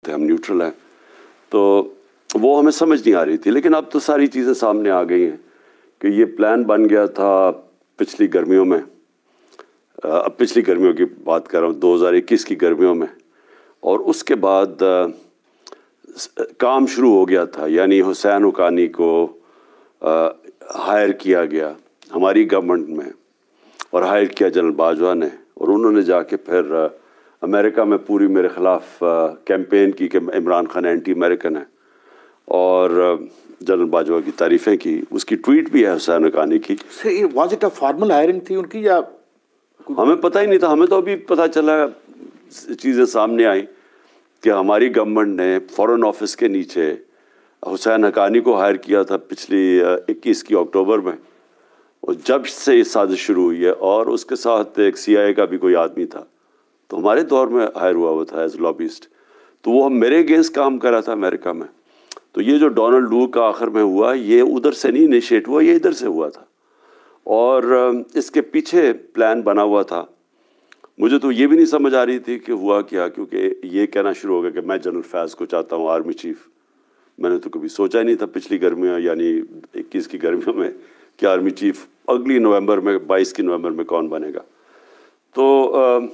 थे, हम न्यूट्रल हैं, तो वो हमें समझ नहीं आ रही थी। लेकिन अब तो सारी चीज़ें सामने आ गई हैं कि ये प्लान बन गया था पिछली गर्मियों में, अब पिछली गर्मियों की बात कर रहा हूँ, 2021 की गर्मियों में, और उसके बाद काम शुरू हो गया था। यानी हुसैन हुक्कानी को हायर किया गया हमारी गवर्नमेंट में, और हायर किया जनरल बाजवा ने, और उन्होंने जाके फिर अमेरिका में पूरी मेरे ख़िलाफ़ कैंपेन की कि इमरान खान एंटी अमेरिकन है, और जनरल बाजवा की तारीफ़ें की। उसकी ट्वीट भी है हुसैन हुक्कानी की। Was it a formal hiring थी उनकी, या हमें पता ही नहीं था। हमें तो अभी पता चला, चीज़ें सामने आई कि हमारी गवर्नमेंट ने फॉरेन ऑफिस के नीचे हुसैन हुक्कानी को हायर किया था पिछली 21 की अक्टूबर में, और जब से ये साजिश शुरू हुई है, और उसके साथ एक CIA का भी कोई आदमी था, तो हमारे दौर में हायर हुआ था एज लॉबिस्ट। तो वो मेरे अगेंस्ट काम कर रहा था अमेरिका में। तो ये जो डोनाल्ड लू का आखिर में हुआ, ये उधर से नहीं इनिशिएट हुआ, ये इधर से हुआ था, और इसके पीछे प्लान बना हुआ था। मुझे तो ये भी नहीं समझ आ रही थी कि हुआ क्या, क्योंकि ये कहना शुरू हो गया कि मैं जनरल फैज़ को चाहता हूँ आर्मी चीफ। मैंने तो कभी सोचा ही नहीं था पिछली गर्मियों, यानी 21 की गर्मियों में, कि आर्मी चीफ अगली नवंबर में, 22 की नवंबर में कौन बनेगा। तो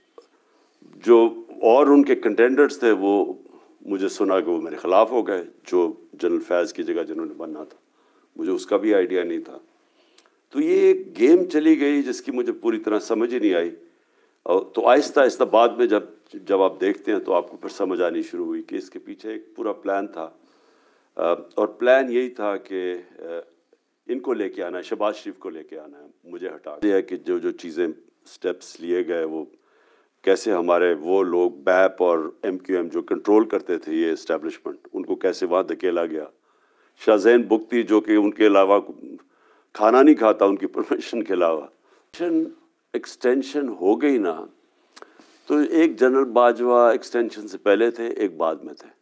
जो और उनके कंटेंडर्स थे, वो मुझे सुना कि वो मेरे ख़िलाफ़ हो गए, जो जनरल फैज़ की जगह जिन्होंने बनना था। मुझे उसका भी आइडिया नहीं था। तो ये एक गेम चली गई जिसकी मुझे पूरी तरह समझ ही नहीं आई। और तो आहिस्ता आहिस्ता बाद में जब आप देखते हैं तो आपको फिर समझ आनी शुरू हुई कि इसके पीछे एक पूरा प्लान था, और प्लान यही था कि इनको लेके आना है, शहबाज शरीफ को लेके आना है, मुझे हटा दिया कि जो चीज़ें स्टेप्स लिए गए, वो कैसे हमारे वो लोग बैप और MQM जो कंट्रोल करते थे ये इस्टेब्लिशमेंट, उनको कैसे वहाँ धकेला गया। शाहज़ैन बुख्ती जो कि उनके अलावा खाना नहीं खाता उनकी परमिशन के अलावा। एक्सटेंशन हो गई ना, तो एक जनरल बाजवा एक्सटेंशन से पहले थे, एक बाद में थे।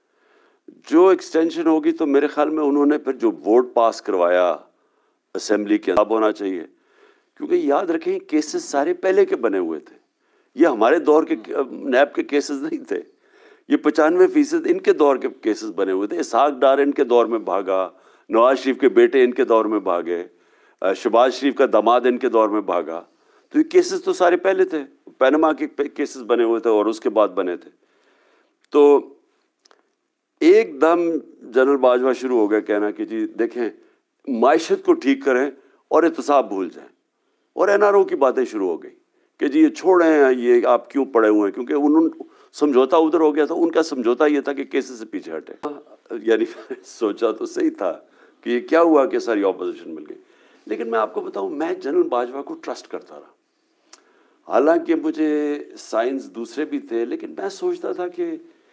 जो एक्सटेंशन होगी तो मेरे ख्याल में उन्होंने फिर जो वोट पास करवाया असेंबली के अंदर होना चाहिए, क्योंकि याद रखें केसेस सारे पहले के बने हुए थे। ये हमारे दौर के नैब के केसेस नहीं थे, ये 95% इनके दौर के केसेस बने हुए थे। इसहाक डार इनके दौर में भागा, नवाज शरीफ के बेटे इनके दौर में भागे, शहबाज शरीफ का दामाद इनके दौर में भागा। तो ये केसेस तो सारे पहले थे, पैनमा के केसेस बने हुए थे और उसके बाद बने थे। तो एकदम जनरल बाजवा शुरू हो गया कहना कि जी देखें, माइशत को ठीक करें और एहतसाब भूल जाएं, और NRO की बातें शुरू हो गई कि जी ये छोड़ें, ये आप क्यों पड़े हुए हैं, क्योंकि उन्होंने समझौता उधर हो गया था। उनका समझौता ये था कि केसेस से पीछे हटे। यानी सोचा तो सही था कि ये क्या हुआ कि सारी ऑपोजिशन मिल गई। लेकिन मैं आपको बताऊं, मैं जनरल बाजवा को ट्रस्ट करता रहा। हालांकि मुझे साइंस दूसरे भी थे, लेकिन मैं सोचता था कि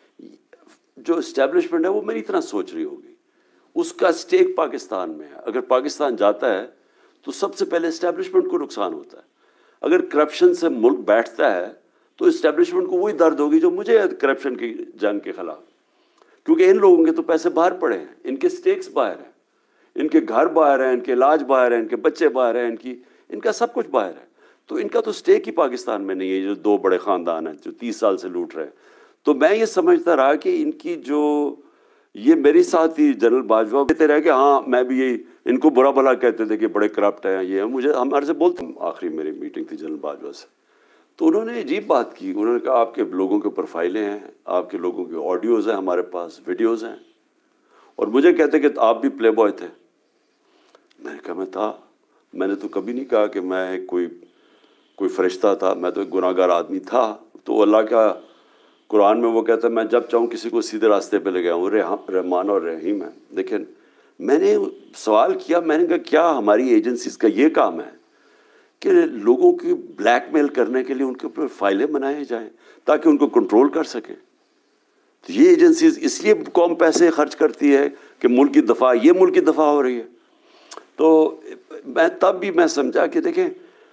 जो इस्टेब्लिशमेंट है वो मेरी तरह सोच रही होगी। उसका स्टेक पाकिस्तान में है। अगर पाकिस्तान जाता है तो सबसे पहले इस्टेब्लिशमेंट को नुकसान होता है। अगर करप्शन से मुल्क बैठता है तो इस्टेब्लिशमेंट को वही दर्द होगी जो मुझे है करप्शन की जंग के खिलाफ, क्योंकि इन लोगों के तो पैसे बाहर पड़े हैं, इनके स्टेक्स बाहर हैं, इनके घर बाहर हैं, इनके इलाज बाहर हैं, इनके बच्चे बाहर हैं, इनका सब कुछ बाहर है। तो इनका तो स्टेक ही पाकिस्तान में नहीं है, जो दो बड़े ख़ानदान हैं जो 30 साल से लूट रहे हैं। तो मैं ये समझता रहा कि इनकी जो ये मेरे साथ ही जनरल बाजवा कहते रहे कि हाँ मैं भी यही, इनको बुरा भला कहते थे कि बड़े करप्ट हैं ये, मुझे हमारे से बोलते। आखिरी मेरी मीटिंग थी जनरल बाजवा से, तो उन्होंने अजीब बात की। उन्होंने कहा आपके लोगों के प्रोफाइलें हैं, आपके लोगों के ऑडियोज़ हैं, हमारे पास वीडियोज़ हैं, और मुझे कहते कि आप भी प्ले बॉय थे। मैंने कहा मैं था, मैंने तो कभी नहीं कहा कि मैं कोई फरिश्ता था, मैं तो एक गुनाहगार आदमी था। तो अल्लाह का कुरान में वो कहता है मैं जब चाहूँ किसी को सीधे रास्ते पे ले गया हूँ, रहमान और रहीम है। लेकिन मैंने सवाल किया, मैंने कहा क्या हमारी एजेंसीज का ये काम है कि लोगों की ब्लैकमेल करने के लिए उनके ऊपर फाइलें बनाए जाएं ताकि उनको कंट्रोल कर सकें? तो ये एजेंसीज इसलिए कौम पैसे खर्च करती है कि मुल्क की दफ़ा, ये मुल्क की दफ़ा हो रही है। तो मैं तब भी मैं समझा कि देखें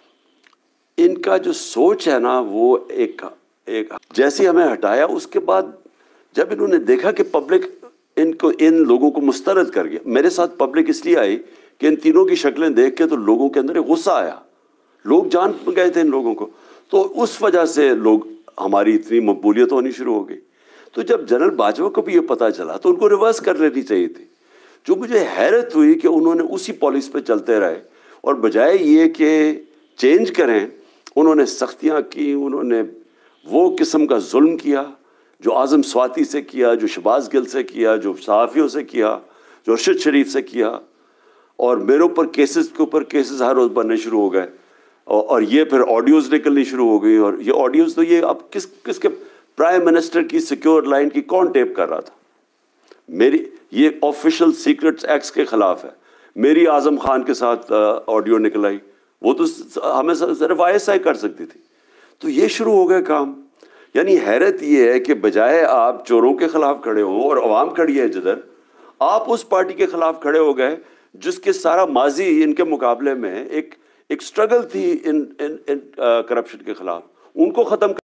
इनका जो सोच है ना, वो एक जैसे हमें हटाया, उसके बाद जब इन्होंने देखा कि पब्लिक इन लोगों को मुस्तरद कर गया। मेरे साथ पब्लिक इसलिए आई कि इन तीनों की शक्लें देख के तो लोगों के अंदर एक गुस्सा आया, लोग जान गए थे इन लोगों को। तो उस वजह से लोग, हमारी इतनी मकबूलियत होनी शुरू हो गई। تو جب جنرل باجوہ کو بھی یہ پتہ چلا تو ان کو ریورس کر لینی چاہیے تھی. جو مجھے حیرت ہوئی کہ انہوں نے اسی پالیسی پہ چلتے رہے اور بجائے یہ کہ چینج کریں انہوں نے سختیاں کی, انہوں نے وہ قسم کا ظلم کیا جو اعظم سواتی سے کیا, جو شہباز گل سے کیا, جو صحافیوں سے کیا, جو ارشد شریف سے کیا. اور میرے اوپر کیسز کے اوپر کیسز ہر روز بننے شروع ہو گئے اور یہ پھر آڈیوز نکلنی شروع ہو گئی. اور یہ آڈیوز تو یہ اب کس کے پرائم منسٹر کی سیکیور لائن کی کون ٹیپ کر رہا تھا؟ میری یہ آفیشیل سیکرٹس ایکٹس کے خلاف ہے. میری اعظم خان کے ساتھ آڈیو نکل آئی, وہ تو ہمیں صرف ISI کر سکتی تھی. تو یہ شروع ہو گئے کام. یعنی حیرت یہ ہے کہ بجائے آپ چوروں کے خلاف کھڑے ہوں اور عوام کھڑی ہے جدھر, آپ اس پارٹی کے خلاف کھڑے ہو گئے جس کے سارا ماضی ان کے مقابلے میں ایک اسٹرگل تھی ان کرپشن کے خلاف. ان کو ختم